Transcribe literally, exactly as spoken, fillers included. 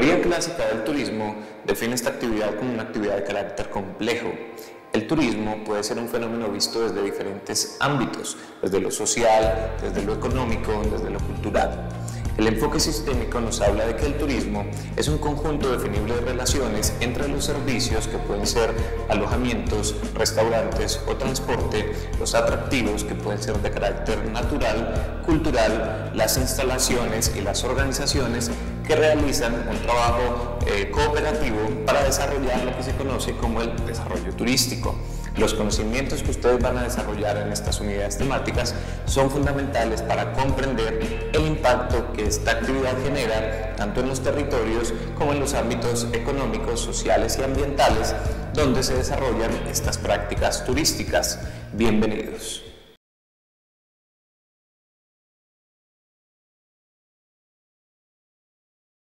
teoría clásica del turismo define esta actividad como una actividad de carácter complejo. El turismo puede ser un fenómeno visto desde diferentes ámbitos, desde lo social, desde lo económico, desde lo cultural. El enfoque sistémico nos habla de que el turismo es un conjunto definible de relaciones entre los servicios que pueden ser alojamientos, restaurantes o transporte, los atractivos que pueden ser de carácter natural, cultural, las instalaciones y las organizaciones que realizan un trabajo eh, cooperativo para desarrollar lo que se conoce como el desarrollo turístico. Los conocimientos que ustedes van a desarrollar en estas unidades temáticas son fundamentales para comprender el impacto que esta actividad genera tanto en los territorios como en los ámbitos económicos, sociales y ambientales donde se desarrollan estas prácticas turísticas. Bienvenidos.